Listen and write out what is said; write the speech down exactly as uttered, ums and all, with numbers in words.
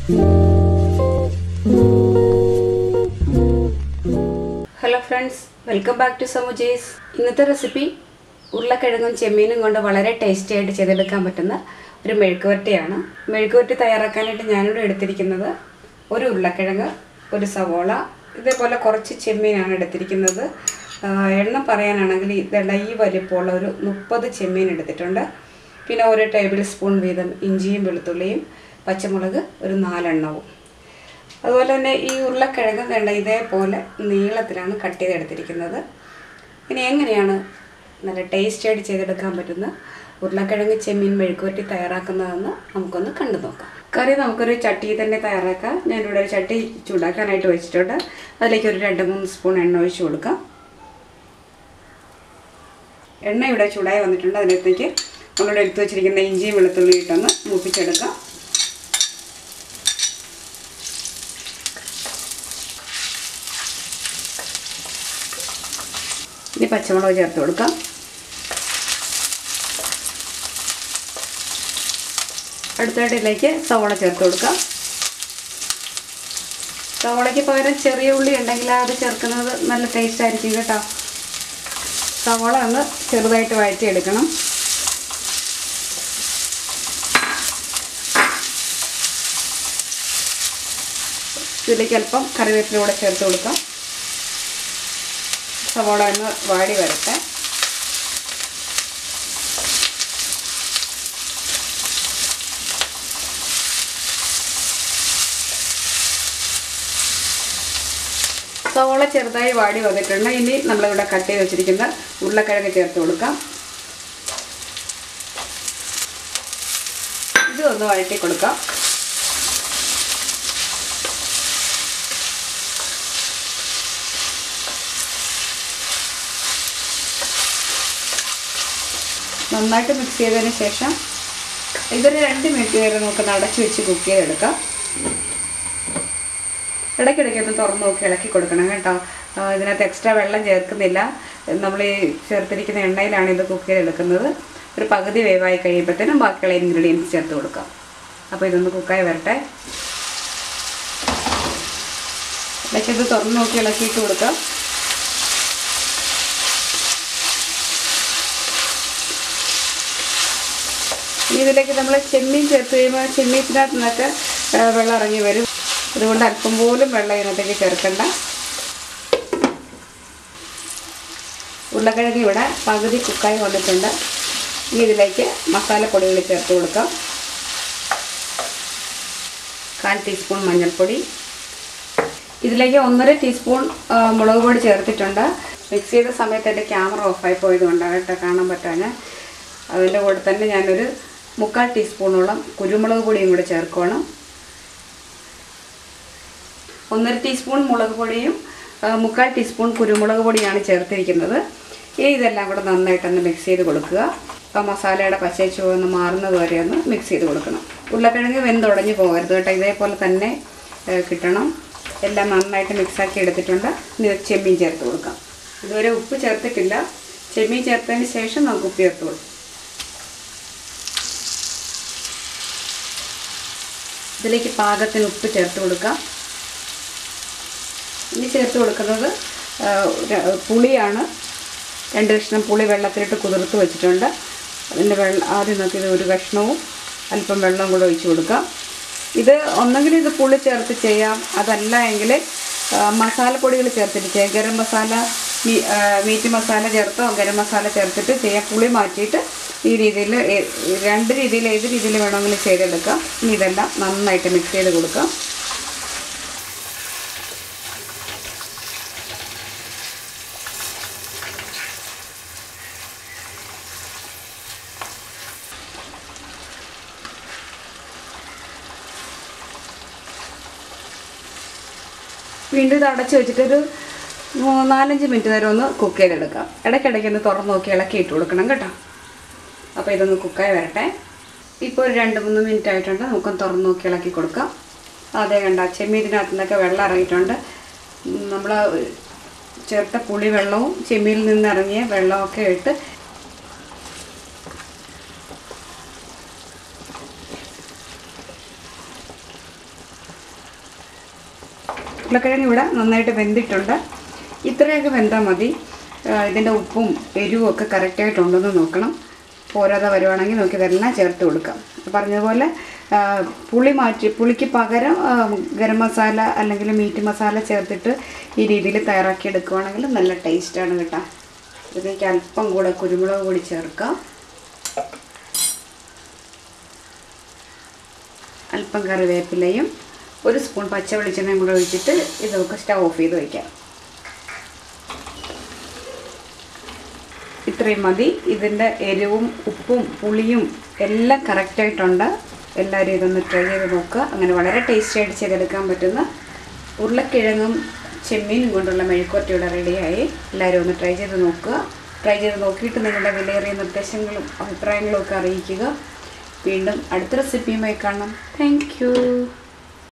Hello friends, welcome back to Samujis. ഇന്നത്തെ recipe ഉരുളക്കിഴങ്ങും ചെമ്മീനും കൊണ്ട് വളരെ ടേസ്റ്റി ആയിട്ട് ചെയ്തെടുക്കാൻ പറ്റുന്ന ഒരു മെഴുക്കുവരട്ടിയാണ്. മെഴുക്കുവരട്ടി തയ്യാറാക്കാനായിട്ട് ഞാനിവിടെ എടുത്തിരിക്കുന്നത് ഒരു ഉരുളക്കിഴങ്ങ്, ഒരു സവോള, ഇതേപോലെ കുറച്ച് ചെമ്മീനാണ് എടുത്തിരിക്കുന്നത്. എണ്ണം പറയാനാണെങ്കിൽ ഇതെല്ലാം ഈ വലിപ്പമുള്ള ഒരു മുപ്പത് ചെമ്മീൻ എടുത്തിട്ടുണ്ട്. പിന്നെ ഒരു ടേബിൾ സ്പൂൺ വീതം ഇഞ്ചിയും വെളുത്തുള്ളിയും പച്ചമുളക് ഒരു നാലെണ്ണവും. അതുപോലെ തന്നെ ഈ ഉരുളക്കിഴങ്ങ് വേണ്ട ഇതേപോലെ നീളത്തിലാണ് കട്ട് ചെയ്തെടുത്തിരിക്കുന്നത്. ഇനി എങ്ങനെയാണ് നല്ല ടേസ്റ്റി ആയിട്ട് ചെയ്തെടുക്കാൻ പറ്റുന്ന ഉരുളക്കിഴങ്ങ് ചെമ്മീൻ മെഴുക്കുവരട്ടി തയ്യാറാക്കുന്നതെന്ന് നമുക്കൊന്ന് കണ്ടു നോക്കാം. കറി നമുക്കൊരു ചട്ടിയിൽ തന്നെ തയ്യാറാക്കാം. ഞാനിവിടെ ഒരു ചട്ടി ചൂടാക്കാനായിട്ട് വെച്ചിട്ടുണ്ട്. അതിലേക്ക് ഒരു രണ്ട് മൂന്ന് സ്പൂൺ എണ്ണ ഒഴിച്ച് കൊടുക്കാം. എണ്ണ ഇവിടെ ചൂടായി വന്നിട്ടുണ്ട്. അതിനകത്തേക്ക് നമ്മളിവിടെ എടുത്തു വെച്ചിരിക്കുന്ന ഇഞ്ചിയും വെളുത്തുള്ളി ഇട്ടൊന്ന് മൂപ്പിച്ചെടുക്കാം. ഇനി പച്ചമുളക് ചേർത്ത് കൊടുക്കാം. അടുത്തായിട്ട് ഇതിലേക്ക് സവോള ചേർത്ത് കൊടുക്കാം. സവോളയ്ക്ക് പകരം ചെറിയ ഉള്ളി ഉണ്ടെങ്കിൽ അത് ചേർക്കുന്നത് നല്ല ടേസ്റ്റ് ആയിരിക്കും കേട്ടോ. സവോള ഒന്ന് ചെറുതായിട്ട് വഴറ്റിയെടുക്കണം. ഇതിലേക്ക് അല്പം കറിവേപ്പില കൂടെ ചേർത്ത് കൊടുക്കാം. സവോള ഒന്ന് വാടി വരട്ടെ. സവോള ചെറുതായി വാടി വന്നിട്ടുണ്ട്. ഇനി നമ്മളിവിടെ കട്ട് ചെയ്ത് വെച്ചിരിക്കുന്ന ഉരുളക്കിഴങ്ങ് ചേർത്ത് കൊടുക്കാം. ഇത് ഒന്ന് വഴറ്റി കൊടുക്കാം. നന്നായിട്ട് മിക്സ് ചെയ്തതിന് ശേഷം ഇതൊരു രണ്ട് മിനിറ്റ് വരെ നമുക്ക് അടച്ച് വെച്ച് കുക്ക് ചെയ്തെടുക്കാം. ഇടയ്ക്കിടയ്ക്ക് ഒന്ന് തുറന്ന് നോക്കി ഇളക്കി കൊടുക്കണം കേട്ടോ. ഇതിനകത്ത് എക്സ്ട്രാ വെള്ളം ചേർക്കുന്നില്ല. നമ്മൾ ഈ ചേർത്തിരിക്കുന്ന എണ്ണയിലാണ് ഇത് കുക്ക് ചെയ്തെടുക്കുന്നത്. ഒരു പകുതി വേവായി കഴിയുമ്പോഴത്തേനും ബാക്കിയുള്ള ഇൻഗ്രീഡിയൻസ് ചേർത്ത് കൊടുക്കാം. അപ്പോൾ ഇതൊന്ന് കുക്കായി വരട്ടെ. ഇടയ്ക്ക് ഇത് തുറന്ന് നോക്കി ഇളക്കിയിട്ട് കൊടുക്കാം. ഇതിലേക്ക് നമ്മൾ ചെമ്മീൻ ചേർത്ത് കഴിയുമ്പോൾ ചെമ്മീനകത്ത് നിന്നൊക്കെ വെള്ളം ഇറങ്ങി വരും. അതുകൊണ്ട് അല്പം പോലും വെള്ളം ഇതിനകത്തേക്ക് ചേർക്കണ്ട. ഉരുളക്കിഴങ്ങ് ഇവിടെ പകുതി കുക്കായി വന്നിട്ടുണ്ട്. ഇനി ഇതിലേക്ക് മസാലപ്പൊടികൾ ചേർത്ത് കൊടുക്കാം. കാൽ ടീസ്പൂൺ മഞ്ഞൾപ്പൊടി, ഇതിലേക്ക് ഒന്നര ടീസ്പൂൺ മുളക് പൊടി ചേർത്തിട്ടുണ്ട്. മിക്സ് ചെയ്ത സമയത്ത് എൻ്റെ ക്യാമറ ഓഫായി പോയത് കൊണ്ടാണ് കേട്ടോ കാണാൻ പറ്റാഞ്ഞ്. അതിൻ്റെ കൂടെ തന്നെ ഞാനൊരു മുക്കാൽ ടീസ്പൂണോളം കുരുമുളക് പൊടിയും കൂടെ ചേർക്കണം. ഒന്നര ടീസ്പൂൺ മുളക് പൊടിയും മുക്കാൽ ടീസ്പൂൺ കുരുമുളക് പൊടിയാണ് ചേർത്തിരിക്കുന്നത്. ഇനി ഇതെല്ലാം കൂടെ നന്നായിട്ടൊന്ന് മിക്സ് ചെയ്ത് കൊടുക്കുക. അപ്പോൾ മസാലയുടെ പച്ചച്ചുവ ഒന്ന് മാറുന്നത് വരെ ഒന്ന് മിക്സ് ചെയ്ത് കൊടുക്കണം. ഉരുളക്കിഴങ്ങ് വെന്തുടഞ്ഞ് പോകരുത് കേട്ടോ. ഇതേപോലെ തന്നെ കിട്ടണം. എല്ലാം നന്നായിട്ട് മിക്സാക്കി എടുത്തിട്ടുണ്ട്. ഇനി ചെമ്മീൻ ചേർത്ത് കൊടുക്കാം. ഇതുവരെ ഉപ്പ് ചേർത്തിട്ടില്ല. ചെമ്മീൻ ചേർത്തതിന് ശേഷം നമുക്ക് ഉപ്പ് ചേർത്ത് കൊടുക്കാം. ഇതിലേക്ക് പാകത്തിന് ഉപ്പ് ചേർത്ത് കൊടുക്കാം. ഇനി ചേർത്ത് കൊടുക്കുന്നത് പുളിയാണ്. രണ്ട് കഷ്ണം പുളി വെള്ളത്തിലിട്ട് കുതിർത്ത് വെച്ചിട്ടുണ്ട്. അതിൻ്റെ വെള്ളം ആദ്യം നോക്കിയത് ഒരു കഷ്ണവും അല്പം വെള്ളം കൂടെ ഒഴിച്ച് കൊടുക്കാം. ഇത് ഒന്നെങ്കിൽ ഇത് പുളി ചേർത്ത് ചെയ്യാം, അതല്ല എങ്കിൽ മസാലപ്പൊടികൾ ചേർത്തിട്ട് ചെയ്യാം. ഗരം മസാല, മീറ്റ് മസാല ചേർത്തോ ഗരം മസാല ചേർത്തിട്ട് ചെയ്യാം. പുളി മാറ്റിയിട്ട് ഈ രീതിയിൽ രണ്ട് രീതിയിൽ ഏത് രീതിയിൽ വേണമെങ്കിലും ചെയ്തെടുക്കാം. ഇനി ഇതെല്ലാം നന്നായിട്ട് മിക്സ് ചെയ്ത് കൊടുക്കാം. വീണ്ടും ഇത് അടച്ച് വെച്ചിട്ടൊരു നാലഞ്ച് മിനിറ്റ് നേരം ഒന്ന് കുക്ക് ചെയ്തെടുക്കാം. ഇടയ്ക്കിടയ്ക്ക് ഒന്ന് തുറന്ന് നോക്കി ഇളക്കി ഇട്ട് കൊടുക്കണം കേട്ടോ. അപ്പോൾ ഇതൊന്ന് കുക്കായി വരട്ടെ. ഇപ്പോൾ ഒരു രണ്ട് മൂന്ന് മിനിറ്റ് ആയിട്ടുണ്ട്. നമുക്കൊന്ന് തുറന്ന് നോക്കി ഇളക്കി കൊടുക്കാം. അതേ കണ്ട ചെമ്മീനകത്തു നിന്നൊക്കെ വെള്ളം ഇറങ്ങിയിട്ടുണ്ട്. നമ്മൾ ചേർത്ത പുളി വെള്ളവും ചെമ്മീനിൽ നിന്ന് ഇറങ്ങിയ വെള്ളമൊക്കെ ഇട്ട് ഉരുളക്കിഴങ്ങ് ഇവിടെ നന്നായിട്ട് വെന്തിട്ടുണ്ട്. ഇത്രയൊക്കെ വെന്താൽ മതി. ഇതിൻ്റെ ഉപ്പും എരിവും ഒക്കെ കറക്റ്റായിട്ടുണ്ടെന്ന് നോക്കണം. പോരാതെ വരുവാണെങ്കിൽ നമുക്ക് ഇതെല്ലാം ചേർത്ത് കൊടുക്കാം. പറഞ്ഞതുപോലെ പുളി മാറ്റി പുളിക്ക് പകരം ഗരം മസാല അല്ലെങ്കിൽ മീറ്റ് മസാല ചേർത്തിട്ട് ഈ രീതിയിൽ തയ്യാറാക്കി എടുക്കുകയാണെങ്കിൽ നല്ല ടേസ്റ്റാണ് കേട്ടോ. ഇതിലേക്ക് അല്പം കൂടെ കുരുമുളക് പൊടി ചേർക്കാം, അല്പം കറിവേപ്പിലയും ഒരു സ്പൂൺ പച്ച വെളിച്ചെണ്ണയും കൂടെ ഒഴിച്ചിട്ട് ഇതൊക്കെ സ്റ്റവ് ഓഫ് ചെയ്ത് വയ്ക്കാം. ഇത്രയും മതി. ഇതിൻ്റെ എരിവും ഉപ്പും പുളിയും എല്ലാം കറക്റ്റായിട്ടുണ്ട്. എല്ലാവരും ഇതൊന്ന് ട്രൈ ചെയ്ത് നോക്കുക. അങ്ങനെ വളരെ ടേസ്റ്റിയായിട്ട് ചെയ്തെടുക്കാൻ പറ്റുന്ന ഉരുളക്കിഴങ്ങും ചെമ്മീനും കൊണ്ടുള്ള മെഴുക്കുവരട്ടി ഇവിടെ റെഡിയായി. എല്ലാവരും ഒന്ന് ട്രൈ ചെയ്ത് നോക്കുക. ട്രൈ ചെയ്ത് നോക്കിയിട്ട് നിങ്ങളുടെ വിലയേറിയ നിർദ്ദേശങ്ങളും അഭിപ്രായങ്ങളും ഒക്കെ അറിയിക്കുക. വീണ്ടും അടുത്ത റെസിപ്പിയുമായി കാണാം. Thank U.